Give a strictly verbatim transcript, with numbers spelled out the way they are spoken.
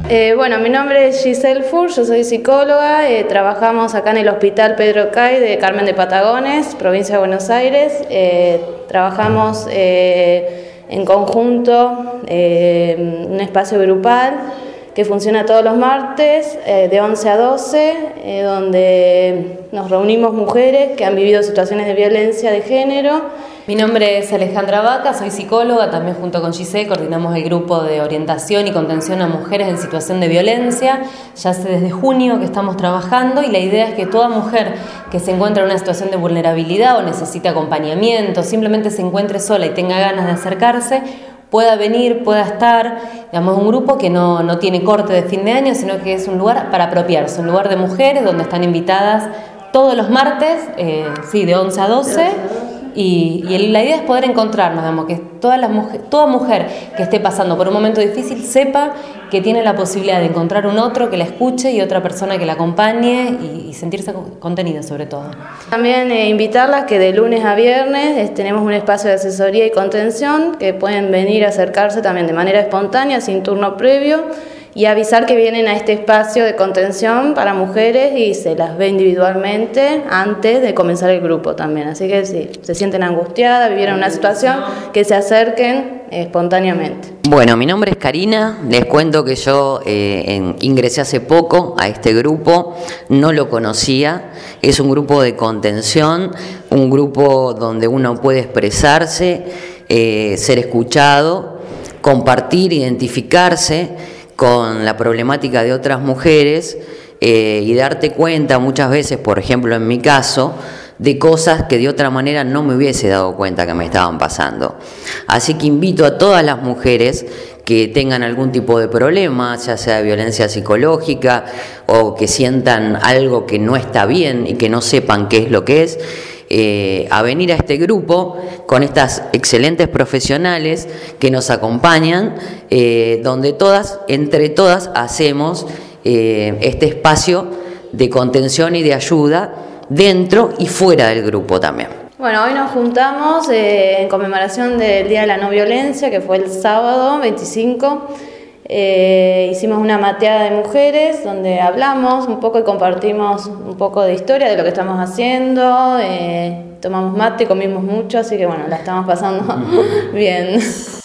Eh, bueno, mi nombre es Giselle Fur, yo soy psicóloga, eh, trabajamos acá en el Hospital Pedro Cay de Carmen de Patagones, provincia de Buenos Aires. Eh, trabajamos eh, en conjunto, eh, un espacio grupal que funciona todos los martes eh, de once a doce, eh, donde nos reunimos mujeres que han vivido situaciones de violencia de género. Mi nombre es Alejandra Vaca, soy psicóloga, también junto con Giselle coordinamos el grupo de orientación y contención a mujeres en situación de violencia. Ya hace desde junio que estamos trabajando y la idea es que toda mujer que se encuentra en una situación de vulnerabilidad o necesite acompañamiento, simplemente se encuentre sola y tenga ganas de acercarse, pueda venir, pueda estar, digamos, un grupo que no, no tiene corte de fin de año, sino que es un lugar para apropiarse, un lugar de mujeres donde están invitadas todos los martes, eh, sí, de once a doce. Y, y la idea es poder encontrarnos, digamos, que todas las mujer, toda mujer que esté pasando por un momento difícil sepa que tiene la posibilidad de encontrar un otro que la escuche y otra persona que la acompañe y, y sentirse contenida sobre todo. También eh, invitarlas que de lunes a viernes eh, tenemos un espacio de asesoría y contención que pueden venir a acercarse también de manera espontánea, sin turno previo, y avisar que vienen a este espacio de contención para mujeres y se las ve individualmente antes de comenzar el grupo también. Así que si se sienten angustiadas, vivieron una situación, que se acerquen espontáneamente. Bueno, mi nombre es Karina, les cuento que yo eh, en, ingresé hace poco a este grupo, no lo conocía, es un grupo de contención, un grupo donde uno puede expresarse, eh, ser escuchado, compartir, identificarse con la problemática de otras mujeres eh, y darte cuenta muchas veces, por ejemplo en mi caso, de cosas que de otra manera no me hubiese dado cuenta que me estaban pasando. Así que invito a todas las mujeres que tengan algún tipo de problema, ya sea de violencia psicológica o que sientan algo que no está bien y que no sepan qué es lo que es, Eh, a venir a este grupo con estas excelentes profesionales que nos acompañan, eh, donde todas, entre todas, hacemos eh, este espacio de contención y de ayuda dentro y fuera del grupo también. Bueno, hoy nos juntamos eh, en conmemoración del Día de la No Violencia, que fue el sábado veinticinco. Eh, hicimos una mateada de mujeres donde hablamos un poco y compartimos un poco de historia de lo que estamos haciendo, eh, tomamos mate, comimos mucho, así que bueno, la estamos pasando bien.